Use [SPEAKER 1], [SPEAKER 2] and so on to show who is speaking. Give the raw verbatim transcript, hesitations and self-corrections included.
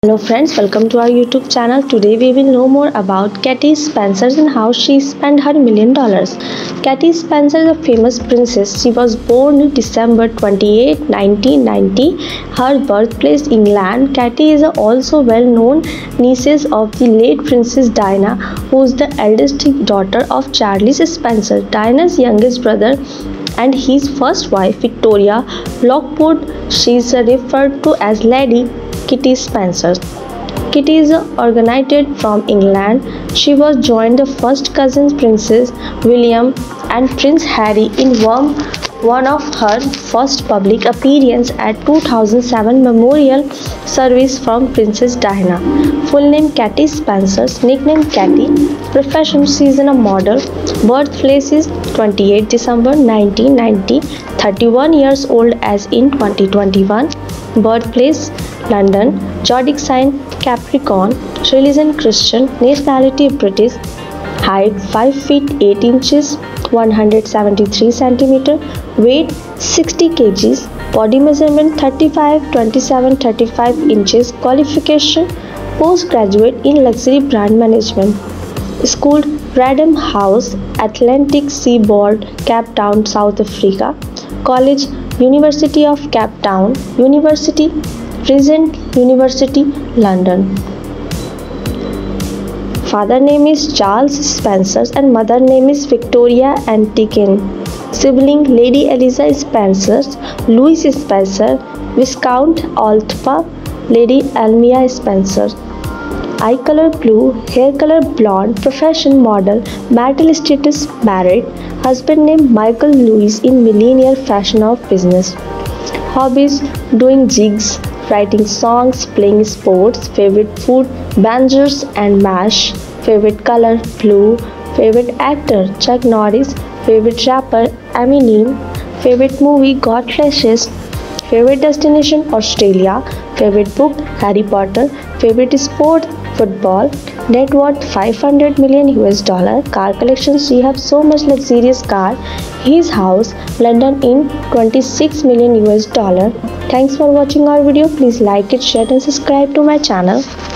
[SPEAKER 1] Hello friends, welcome to our YouTube channel. Today we will know more about Katie Spencer and how she spent her million dollars. Katie Spencer is a famous princess. She was born December twenty-eighth, nineteen ninety. Her birthplace England. Katie is also well-known niece of the late Princess Diana, who is the eldest daughter of Charles Spencer, Diana's youngest brother, and his first wife Victoria Lockwood. She is referred to as Lady Kitty Spencer. Kitty is originated from England. She was joined the first cousins Princess William and Prince Harry in one, one of her first public appearance at two thousand seven memorial service from Princess Diana. Full name Katie Spencer, nickname Katie. Profession, she is a model. Birthplace is twenty-eighth December nineteen ninety. thirty-one years old as in twenty twenty-one. Birthplace London. Zodiac sign Capricorn. Religion Christian. Nationality British. Height five feet eight inches, one hundred seventy-three centimeters. Weight sixty kilograms. Body measurement thirty-five, twenty-seven, thirty-five inches. Qualification postgraduate in luxury brand management. School Random House, Atlantic Seaboard, Cape Town, South Africa. College University of Cape Town. University Regent University, London. Father name is Charles Spencer and mother name is Victoria Antikin. Sibling Lady Eliza Spencer, Louis Spencer, Viscount Altpa, Lady Almia Spencer. Eye color blue, hair color blonde, profession model, marital status married, husband name Michael Louis in millennial fashion of business. Hobbies doing jigs, writing songs, playing sports. Favorite food banjos and mash. Favorite color blue. Favorite actor Chuck Norris. Favorite rapper Eminem. Favorite movie Godflesh. Favorite destination Australia. Favorite book Harry Potter. Favorite sport football. Net worth five hundred million U S dollar. Car collection, she have so much luxurious car. His house London in twenty-six million U S dollar. Thanks for watching our video. Please like it, share and subscribe to my channel.